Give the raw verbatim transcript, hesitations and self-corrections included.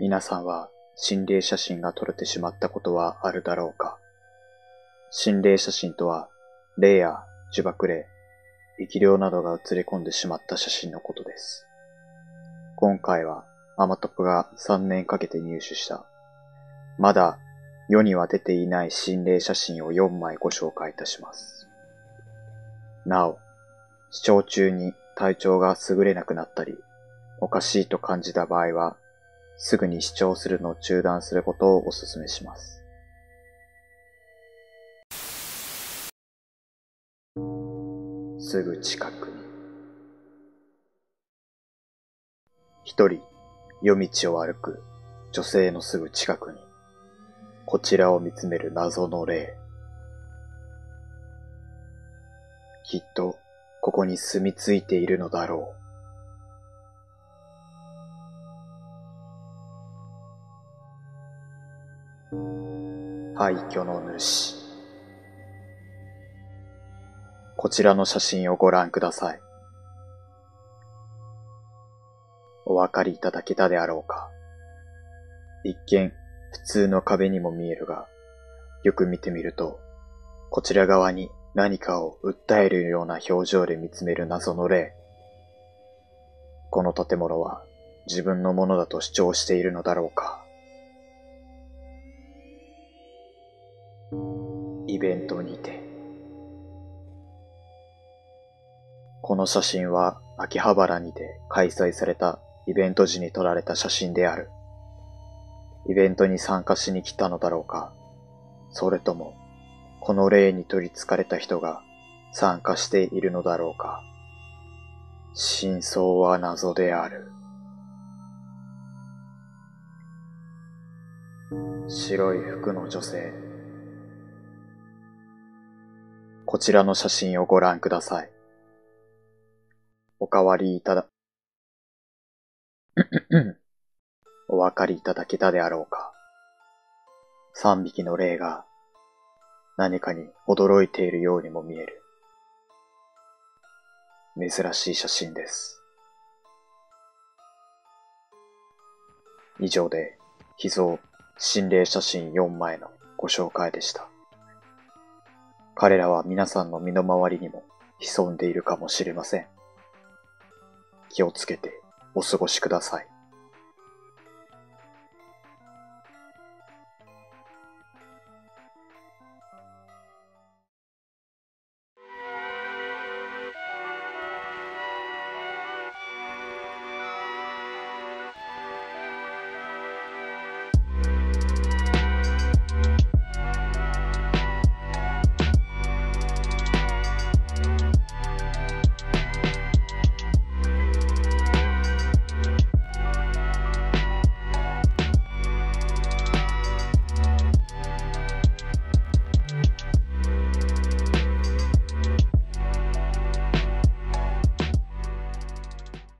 皆さんは心霊写真が撮れてしまったことはあるだろうか。心霊写真とは、霊や呪縛霊、生き霊などが映り込んでしまった写真のことです。今回はアマトプがさんねんかけて入手した、まだ世には出ていない心霊写真をよんまいご紹介いたします。なお、視聴中に体調が優れなくなったり、おかしいと感じた場合は、すぐに視聴するのを中断することをお勧めします。すぐ近くに。一人、夜道を歩く女性のすぐ近くに、こちらを見つめる謎の霊。きっと、ここに住み着いているのだろう。廃墟の主。こちらの写真をご覧ください。お分かりいただけたであろうか。一見、普通の壁にも見えるが、よく見てみると、こちら側に何かを訴えるような表情で見つめる謎の霊。この建物は自分のものだと主張しているのだろうか。イベントにて。この写真は秋葉原にて開催されたイベント時に撮られた写真である。イベントに参加しに来たのだろうか。それとも、この霊に取り憑かれた人が参加しているのだろうか。真相は謎である。白い服の女性。こちらの写真をご覧ください。おかわりいただ、お分かりいただけたであろうか。三匹の霊が何かに驚いているようにも見える。珍しい写真です。以上で秘蔵心霊写真よんまいのご紹介でした。彼らは皆さんの身の回りにも潜んでいるかもしれません。気をつけてお過ごしください。